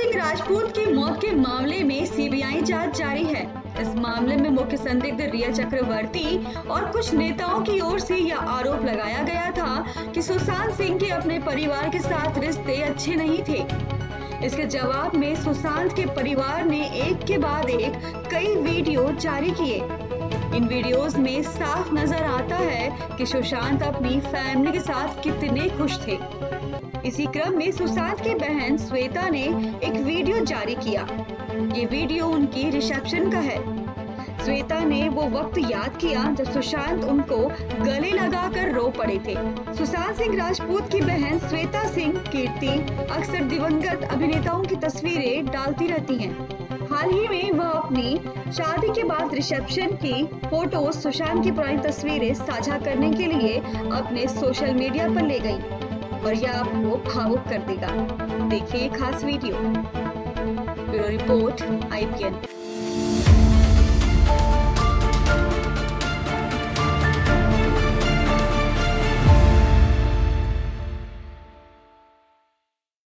सिंह राजपूत की मौत के मामले में सीबीआई जांच जारी है। इस मामले में मुख्य संदिग्ध रिया चक्रवर्ती और कुछ नेताओं की ओर से यह आरोप लगाया गया था कि सुशांत सिंह के अपने परिवार के साथ रिश्ते अच्छे नहीं थे। इसके जवाब में सुशांत के परिवार ने एक के बाद एक कई वीडियो जारी किए। इन वीडियोस में साफ नजर आता है कि सुशांत अपनी फैमिली के साथ कितने खुश थे। इसी क्रम में सुशांत की बहन श्वेता ने एक वीडियो जारी किया। ये वीडियो उनकी रिसेप्शन का है। श्वेता ने वो वक्त याद किया जब सुशांत उनको गले लगाकर रो पड़े थे। सुशांत सिंह राजपूत की बहन श्वेता सिंह कीर्ति अक्सर दिवंगत अभिनेताओं की तस्वीरें डालती रहती हैं। हाल ही में वह अपनी शादी के बाद रिसेप्शन की फोटो सुशांत की पुरानी तस्वीरें साझा करने के लिए अपने सोशल मीडिया पर ले गई और यह आपको भावुक कर देगा। देखिए खास वीडियो। Bureau report IPN।